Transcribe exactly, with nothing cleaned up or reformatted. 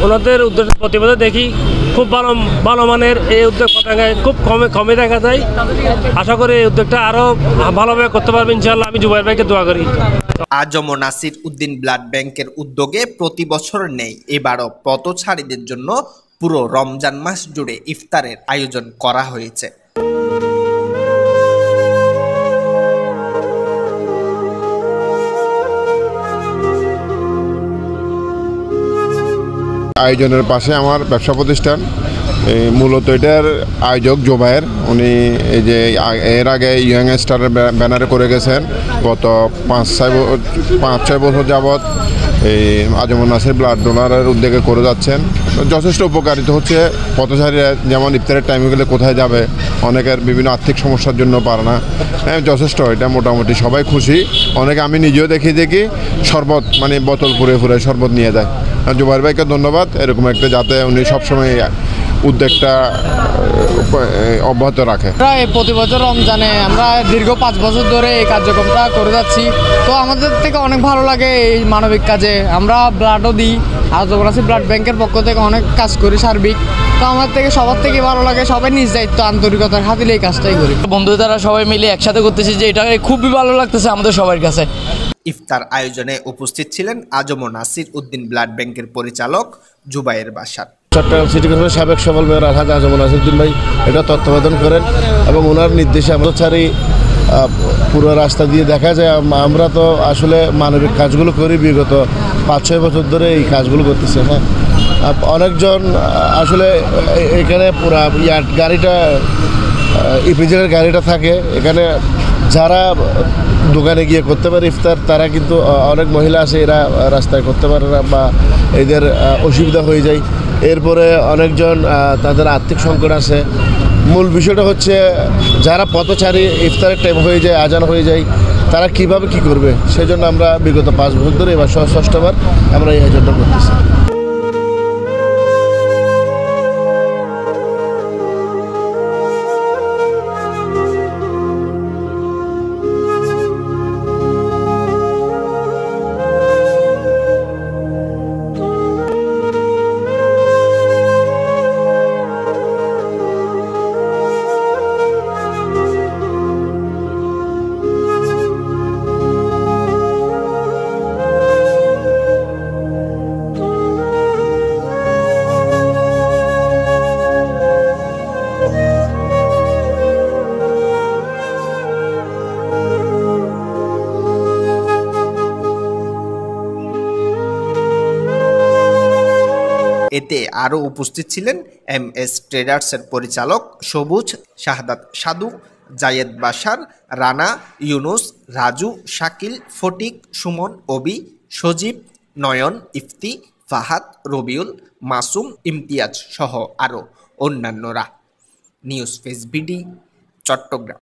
ওনাদের উদ্যোগ প্রতিবেদন দেখি খুব ভালো ভালো মানের এই উদ্যোগ পতাকায় খুব কমে কমে দেখা যায়। আশা করি এই উদ্যোগটা আরও ভালোভাবে করতে পারবে ইনশাআল্লাহ। আমি জুবাইর ভাইকে দোয়া করি। আজম নাসির উদ্দিন ব্লাড ব্যাংকের উদ্যোগে প্রতি বছর নেই, এবারও পথচারীদের জন্য পুরো রমজান মাস জুড়ে ইফতারের আয়োজন করা হয়েছে। আয়োজনের পাশে আমার ব্যবসা প্রতিষ্ঠান, মূলত এটার আয়োজক জুবাইর, উনি এই যে এর আগে ইয়ং স্টারের ব্যানারে করে গেছেন। গত পাঁচ ছয় পাঁচ ছয় বছর যাবৎ এই আজম নাসির ব্লাড ডোনারের উদ্যোগে করে যাচ্ছেন। যথেষ্ট উপকারিত হচ্ছে। পথচারীরা যেমন ইফতারের টাইমে গেলে কোথায় যাবে, অনেকের বিভিন্ন আর্থিক সমস্যার জন্য পারে না, হ্যাঁ যথেষ্ট এটা মোটামুটি সবাই খুশি। অনেকে আমি নিজেও দেখি দেখি শরবত মানে বোতল পুরে পুরে শরবত নিয়ে যায়। জুবাইর ভাইকে ধন্যবাদ, এরকম একটা যাতে উনি সবসময় উদ্যোগটা অব্যাহত রাখে। প্রায় প্রতি বছর রমজানে আমরা দীর্ঘ পাঁচ বছর ধরে এই কার্যক্রমটা করে যাচ্ছি। তো আমাদের থেকে অনেক ভালো লাগে এই মানবিক কাজে। আমরা ব্লাডও দিই, আজম নাসির ব্লাড ব্যাংকের পক্ষ থেকে অনেক কাজ করি সার্বিক। তো আমার থেকে সবার থেকে ভালো লাগে, সবাই নিজ দায়িত্ব আন্তরিকতার খাতিরে এই কাজটাই করি। বন্ধু তারা সবাই মিলে একসাথে করতেছি, যে এটা খুবই ভালো লাগতেছে আমাদের সবার কাছে। ইফতার আয়োজনে উপস্থিত ছিলেন আজম নাসির উদ্দিন ব্লাড ব্যাংকের পরিচালক জুবাইর বাশার। চট্টগ্রাম সিটি কর্পোরেশনের সাবেক সফল মেয়র আলহাজ আজম নাসির উদ্দিন ভাই এটা তত্ত্বাবধান করেন এবং ওনার নির্দেশে আমরা চারি পুরো রাস্তা দিয়ে দেখা যায়। আমরা তো আসলে মানবিক কাজগুলো করি, বিগত পাঁচ ছয় বছর ধরে এই কাজগুলো করতেছে। হ্যাঁ, অনেকজন আসলে এখানে পুরা ইয়ার গাড়িটা ইপিজেডের গাড়িটা থাকে এখানে, যারা দোকানে গিয়ে করতে পারে ইফতার, তারা কিন্তু অনেক মহিলা আছে এরা রাস্তায় করতে পারে না বা এদের অসুবিধা হয়ে যায়। এরপরে অনেকজন তাদের আর্থিক সংকট আছে। মূল বিষয়টা হচ্ছে যারা পথচারী ইফতারের টাইম হয়ে যায়, আজান হয়ে যায়, তারা কিভাবে কি করবে, সেজন্য আমরা বিগত পাঁচ বছর ধরে এবার ষষ্ঠবার আমরা এই আয়োজনটা করতেছি। এতে আরও উপস্থিত ছিলেন এম এস ট্রেডার্সের পরিচালক সবুজ, শাহাদাত সাধু, জায়েদ বাশার, রানা, ইউনুস, রাজু, শাকিল, ফটিক, সুমন, অবি, সজীব, নয়ন, ইফতি, ফাহাদ, রবিউল, মাসুম, ইমতিয়াজ সহ আরও অন্যান্যরা। News face BD, Chittagong.